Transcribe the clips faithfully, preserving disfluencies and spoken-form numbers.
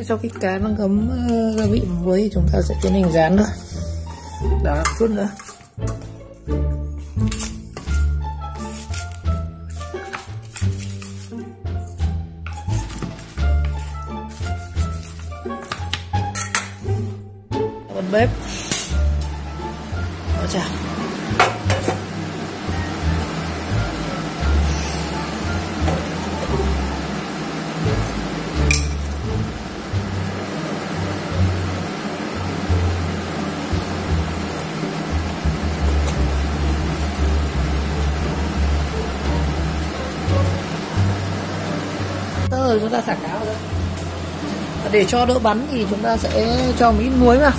sẽ cho cái cá nó ngấm uh, gia vị vào muối thì chúng ta sẽ tiến hành rán thôi. Đá một chút nữa. Bật bếp. Đó chà. Rồi chúng ta thả cá vào đây. Để cho đỡ bắn thì chúng ta sẽ cho một ít muối vào.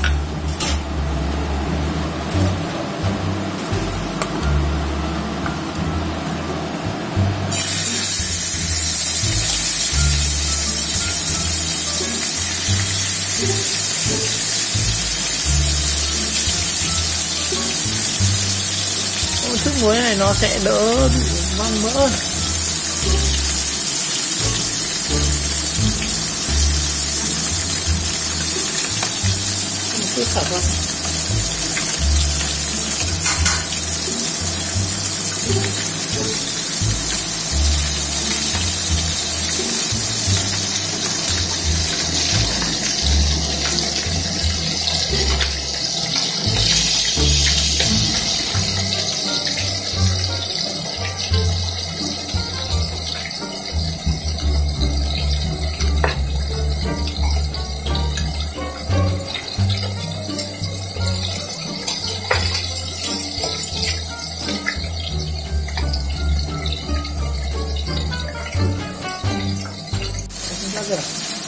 Một chút muối này nó sẽ đỡ bị văng mỡ. Chút xả vào. Rồi.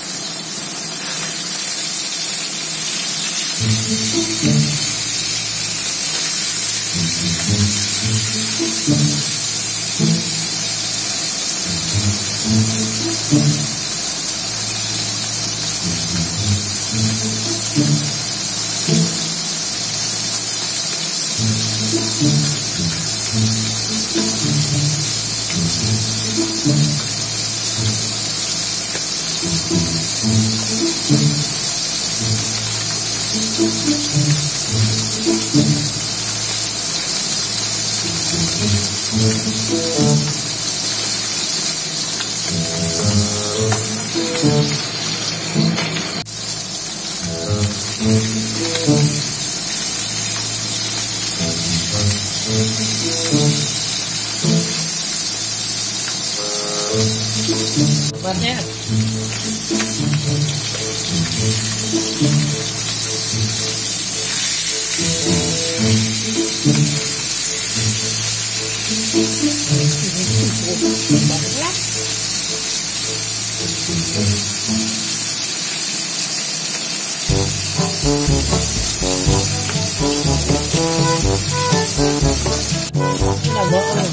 Vâng nhé. Là mỡ này.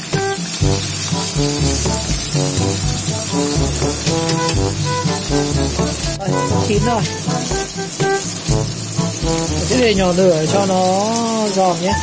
Rồi, chín rồi. Mình sẽ để nhỏ lửa cho nó giòn nhé.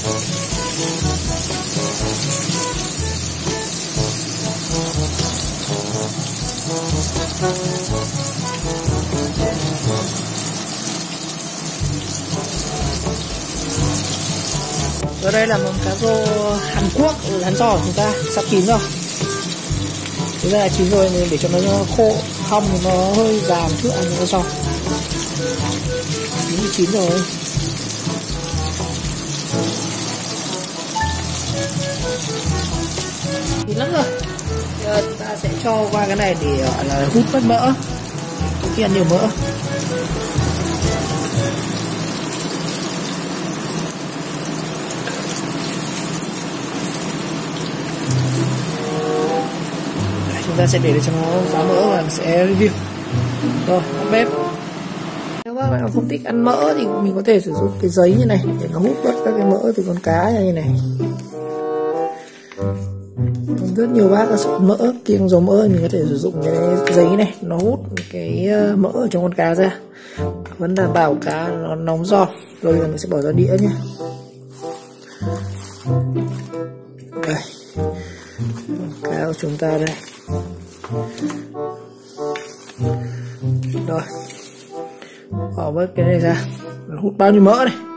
Và đây là món cá rô Hàn Quốc ở Hàn Giò của chúng ta sắp chín rồi. Thế là chín rồi nên để cho nó khô, hong thì nó hơi già một chút ăn nó giòn. Chín chín rồi. Chín lắm rồi. Giờ chúng ta sẽ cho qua cái này để gọi là hút mất mỡ. Khi ăn nhiều mỡ. Chúng ta sẽ để cho nó giá mỡ và sẽ review. Rồi, tắt bếp. Nếu các bạn không thích ăn mỡ thì mình có thể sử dụng cái giấy như này để nó hút bớt các cái mỡ từ con cá như này. Rất nhiều bác có sợ mỡ, kiêng dầu mỡ mình có thể sử dụng cái giấy này, nó hút cái mỡ ở trong con cá ra, vẫn đảm bảo cá nó nóng giòn. Rồi mình sẽ bỏ ra đĩa nhé. Đây, cá của chúng ta đây. Rồi bỏ bớt cái này ra. Hút bao nhiêu mỡ này.